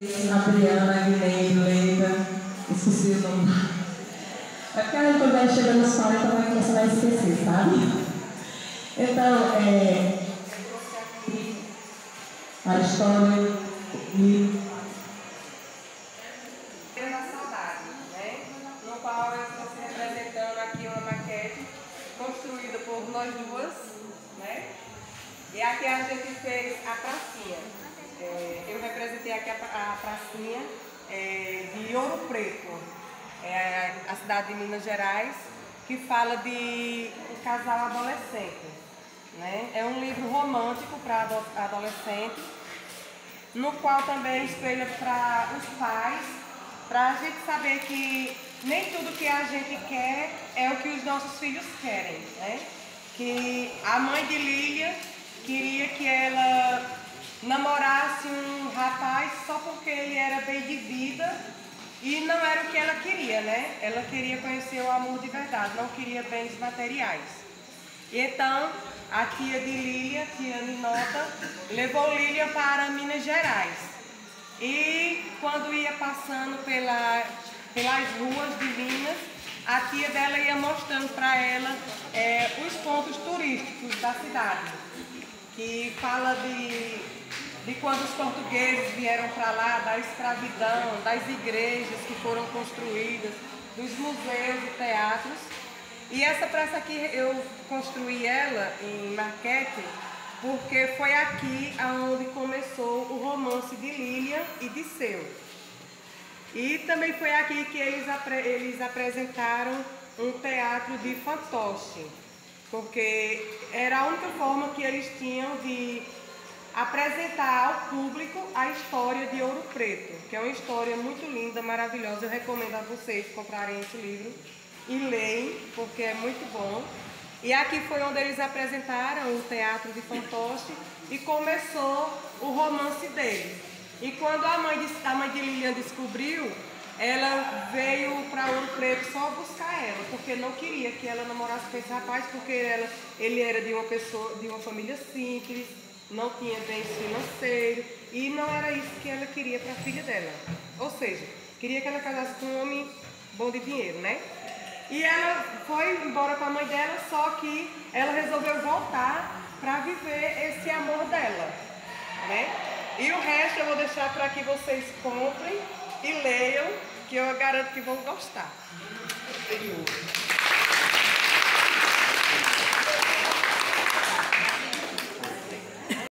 Adriana, Guilherme, Leida, esqueci o nome. É porque aí quando vai chegando nos 40 vai começar a esquecer, sabe? Então, a história e da saudade, né? No qual eu estou se representando aqui uma maquete construída por nós duas, né? E aqui a gente fez a pracinha. Eu representei aqui a pracinha de Ouro Preto, a cidade de Minas Gerais, que fala de um casal adolescente, né? É um livro romântico para adolescente, no qual também espelha para os pais, para a gente saber que nem tudo que a gente quer é o que os nossos filhos querem, né? Que a mãe de Lília queria que ela namorasse um rapaz só porque ele era bem de vida e não era o que ela queria, né? Ela queria conhecer o amor de verdade, não queria bens materiais. E então, a tia de Lília, tia Ninota, levou Lília para Minas Gerais. E quando ia passando pelas ruas de Minas, a tia dela ia mostrando para ela os pontos turísticos da cidade, que fala de quando os portugueses vieram para lá, da escravidão, das igrejas que foram construídas, dos museus e teatros. E essa praça aqui eu construí ela em maquete porque foi aqui onde começou o romance de Lília e de Seu. E também foi aqui que eles apresentaram um teatro de fantoche, porque era a única forma que eles tinham de apresentar ao público a história de Ouro Preto, que é uma história muito linda, maravilhosa. Eu recomendo a vocês comprarem esse livro e leem, porque é muito bom. E aqui foi onde eles apresentaram o teatro de fantoche e começou o romance deles. E quando a mãe de Lilian descobriu, ela veio para Ouro Preto só buscar ela, porque não queria que ela namorasse com esse rapaz, porque ele era de uma família simples, não tinha bens financeiros e não era isso que ela queria para a filha dela. Ou seja, queria que ela casasse com um homem bom de dinheiro, né? E ela foi embora com a mãe dela, só que ela resolveu voltar para viver esse amor dela, né? E o resto eu vou deixar para que vocês comprem e leiam, que eu garanto que vão gostar.